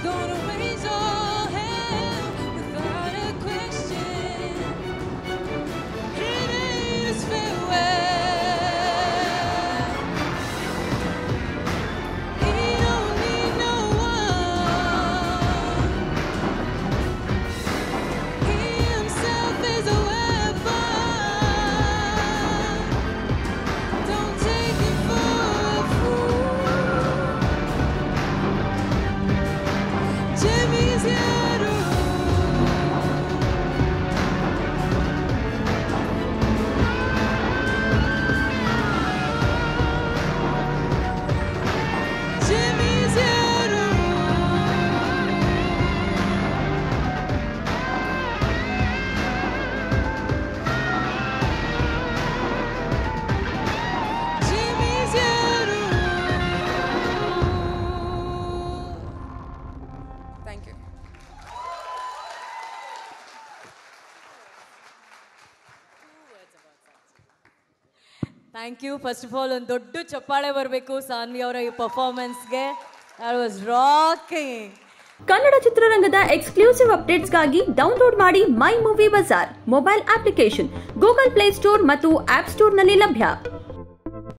Thank you. First of all, ಒಂದು ದೊಡ್ಡ ಚಪ್ಪಾಳೆ ಬರಬೇಕು ಸಾನ್ವಿ ಅವರ ಈ ಪರ್ಫಾರ್ಮೆನ್ಸ್ಗೆ. That was rocking. ಕನ್ನಡ ಚಿತ್ರರಂಗದ ಎಕ್ಸ್ಕ್ಲೂಸಿವ್ ಅಪ್ಡೇಟ್ಸ್ಗಾಗಿ ಡೌನ್ಲೋಡ್ ಮಾಡಿ My Movie Bazaar mobile application Google Play Store ಮತ್ತು ಆಪ್ ಸ್ಟೋರ್ನಲ್ಲಿ ಲಭ್ಯ.